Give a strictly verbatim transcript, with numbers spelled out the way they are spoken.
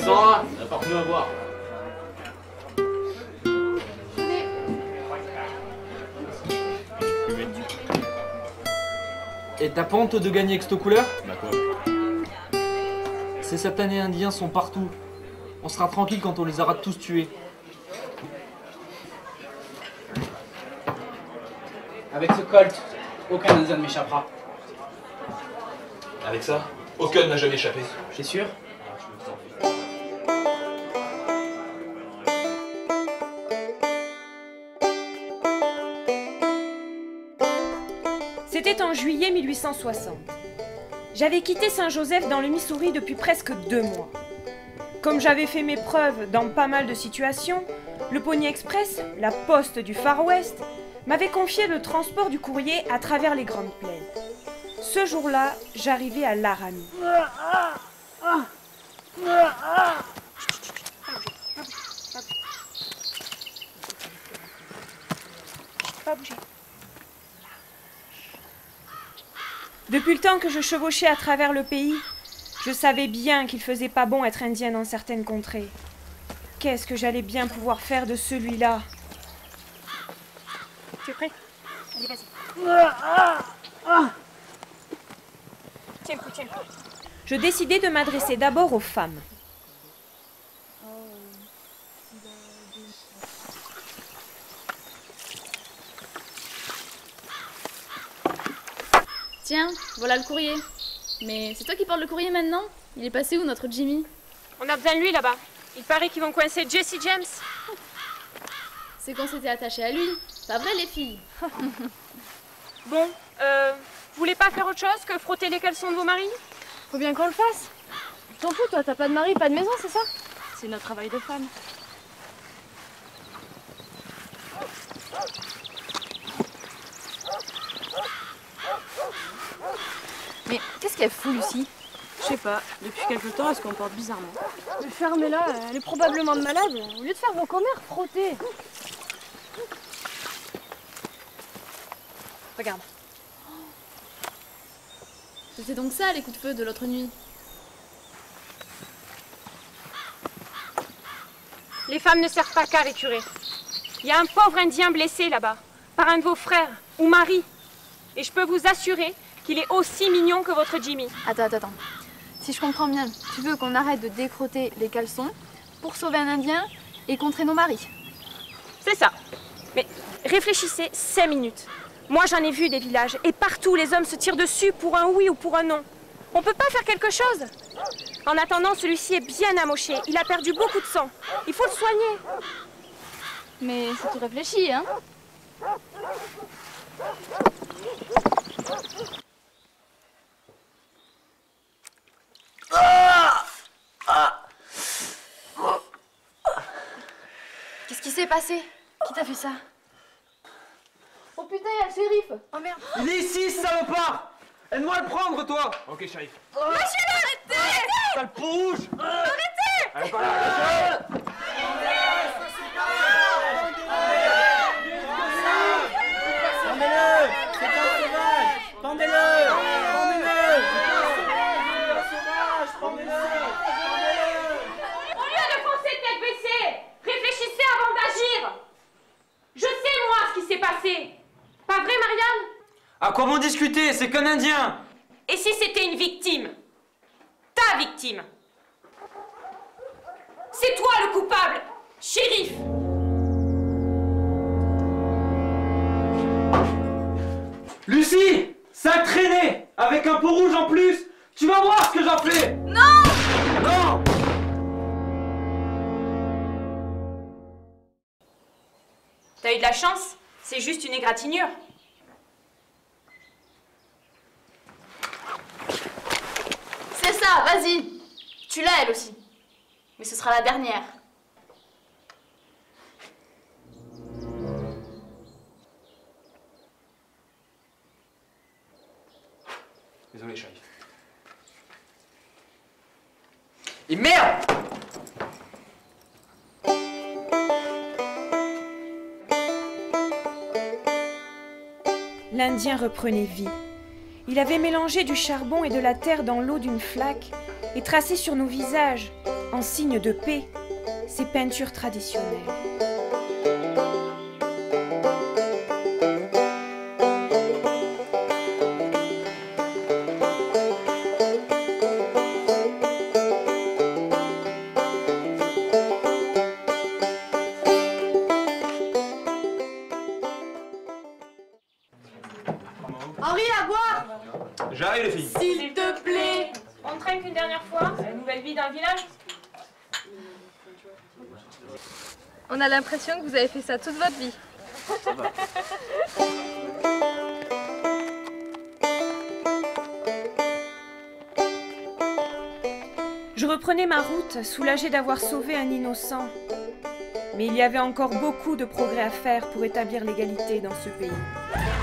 Sandra, apporte-nous à boire. Et t'as pas honte de gagner avec cette couleur? Bah quoi? Ces satanés indiens sont partout. On sera tranquille quand on les aura tous tués. Avec ce Colt, aucun indien ne m'échappera. Avec ça, aucun n'a jamais échappé. T'es sûr? C'était en juillet mille huit cent soixante. J'avais quitté Saint-Joseph dans le Missouri depuis presque deux mois. Comme j'avais fait mes preuves dans pas mal de situations, le Pony Express, la poste du Far West, m'avait confié le transport du courrier à travers les Grandes Plaines. Ce jour-là, j'arrivais à Laramie. Pas bouger. Depuis le temps que je chevauchais à travers le pays, je savais bien qu'il faisait pas bon être indien dans certaines contrées. Qu'est-ce que j'allais bien pouvoir faire de celui-là? Tu es prêt? Allez, vas-y. Tiens le coup, tiens le coup. Je décidai de m'adresser d'abord aux femmes. Tiens, voilà le courrier. Mais c'est toi qui portes le courrier maintenant? Il est passé où notre Jimmy? On a besoin de lui là-bas. Il paraît qu'ils vont coincer Jesse James. C'est qu'on s'était attaché à lui. Pas vrai les filles? Bon, euh, vous voulez pas faire autre chose que frotter les caleçons de vos maris? Faut bien qu'on le fasse. T'en fous, toi, t'as pas de mari, pas de maison, c'est ça? C'est notre travail de femme. Mais qu'est-ce qu'elle fout, Lucie? Je sais pas, depuis quelque temps, elle se comporte bizarrement. Mais fermez-la, elle est probablement malade. Au lieu de faire vos commères, frottez. Regarde. C'était donc ça les coups de feu de l'autre nuit? Les femmes ne servent pas qu'à récurer. Il y a un pauvre Indien blessé là-bas, par un de vos frères ou maris. Et je peux vous assurer qu'il est aussi mignon que votre Jimmy. Attends, attends, attends. Si je comprends bien, tu veux qu'on arrête de décrotter les caleçons pour sauver un Indien et contrer nos maris? C'est ça. Mais réfléchissez cinq minutes. Moi, j'en ai vu des villages, et partout, les hommes se tirent dessus pour un oui ou pour un non. On peut pas faire quelque chose? En attendant, celui-ci est bien amoché. Il a perdu beaucoup de sang. Il faut le soigner. Mais c'est tout réfléchi, hein? Qu'est-ce qui s'est passé? Qui t'a fait ça? Oh putain, il y a le shérif! Oh merde! Il est ici, ce salopard! Aide-moi à le prendre, toi! Ok, shérif. Lâchez-le, arrêtez! T'as le peau rouge! Arrêtez! Allez, pas là, lâchez-le! Pendez-le! C'est un sauvage! Pendez-le! Pendez-le! Sauvage! Pendez-le! Au lieu de foncer tête baissée, réfléchissez avant d'agir. Je sais, moi, ce qui s'est passé. Pas vrai, Marianne? À quoi m'en discuter? C'est qu'un Indien! Et si c'était une victime? Ta victime? C'est toi le coupable, shérif! Lucie! Ça a traîné! Avec un pot rouge en plus! Tu vas voir ce que j'en fais! Non! Non! T'as eu de la chance? C'est juste une égratignure. C'est ça, vas-y! Tu l'as, elle aussi. Mais ce sera la dernière. Désolé, shérif. Et merde! L'Indien reprenait vie. Il avait mélangé du charbon et de la terre dans l'eau d'une flaque et tracer sur nos visages, en signe de paix, ces peintures traditionnelles. Henri, à boire! J'arrive les filles. S'il te plaît! On trinque une dernière fois, la nouvelle vie d'un village. On a l'impression que vous avez fait ça toute votre vie. Je reprenais ma route, soulagée d'avoir sauvé un innocent. Mais il y avait encore beaucoup de progrès à faire pour établir l'égalité dans ce pays.